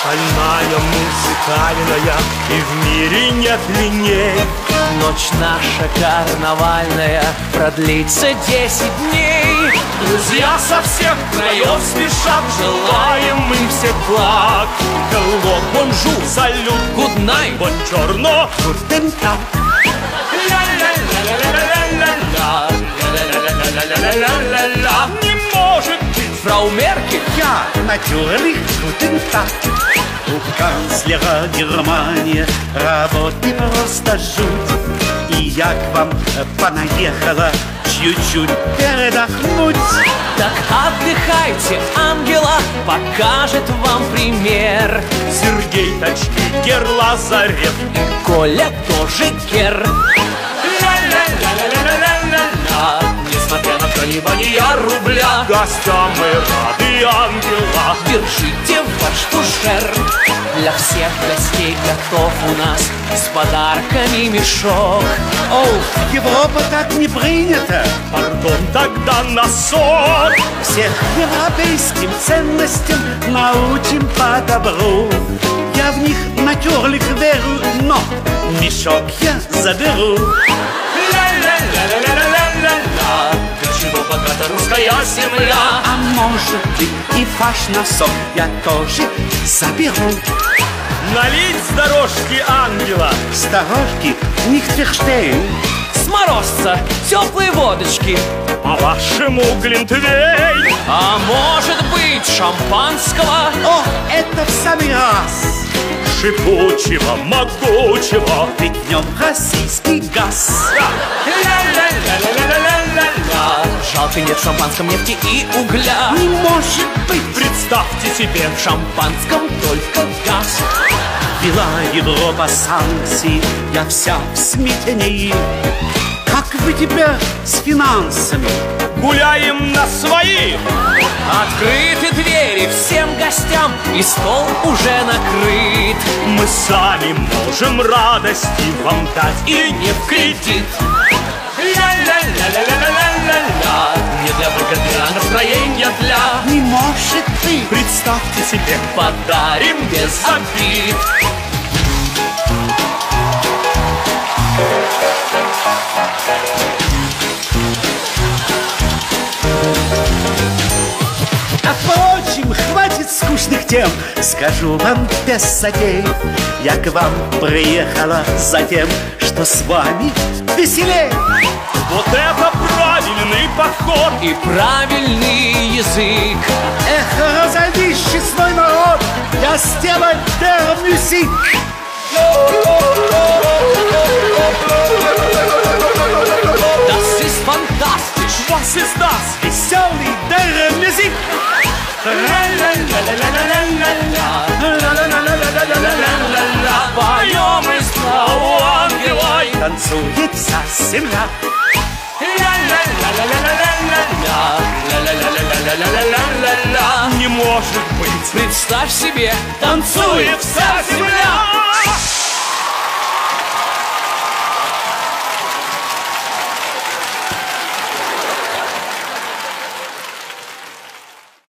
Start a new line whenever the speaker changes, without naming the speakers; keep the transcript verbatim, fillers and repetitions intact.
Стальная, музыкальная, и в мире нет длинней.
Ночь наша карнавальная продлится десять дней.
Друзья со всех краев спешат, желаем им всех благ. Hello, bonjour, салют,
Good night,
buongiorno, guten Tag. Ля-ля-ля-ля-ля-ля-ля-ля-ля-ля-ля-ля-ля. Не может быть,
фрау Меркель.
я натюрlich, guten Tag. У канцлера Германии работы просто жуть. И я к вам понаехала чуть-чуть передохнуть.
Так отдыхайте, Ангела покажет вам пример.
Сергей, точнее, Гер Лазарев.
Коля тоже Гер.
Ля-ля-ля-ля-ля-ля-ля-ля.
Несмотря на колебания рубля,
гостям мы рады, Ангела.
держите ваш фужер. Для всех гостей готов у нас с подарками мешок.
Оу, Европа так не принято. Пардон, тогда на сон. Всех европейским ценностям научим по добру. Я в них натюрлик верю, но мешок я заберу. Ля-ля-ля-ля-ля-ля-ля-ля.
Для чего богата русская земля?
А может быть и фаш носок я тоже заберу. Налить с дорожки, Ангела. С дорожки Нихтерштейн.
С морозца теплые водочки.
По-вашему, глинтвейн.
А может быть шампанского?
О, это в самый раз. Шипучего, могучего, ведь в нем российский газ. Ля-ля-ля-ля-ля-ля-ля-ля.
Жалко нет в шампанском нефти и угля.
Не может быть, представьте себе,
В шампанском только газ.
вела Европа санкции, я вся в смятении. Как вы теперь с финансами? Гуляем на свои.
Открыты двери всем гостям, и стол уже накрыт.
Мы сами можем радости вам дать, и не в кредит. Ля-ля-ля-ля-ля-ля-ля-ля.
Не для выгоды, а настроения для.
Не может быть, представьте себе,
Подарим без обид.
А впрочем, хватит скучных тем. Скажу вам без затей, я к вам приехала за тем, что с вами веселей. Вот это правильный подход
И правильный язык.
Эх, разойди свой народ, я сделаю der Musik.
Das ist fantastisch.
Was ist das? Веселый der Musik.
Поем из Фрау Ангелой.
Танцует вся земля.
Ля-ля-ля-ля-ля-ля-ля-ля-ля-ля-ля-ля.
Не может быть,
Представь себе,
танцует вся земля.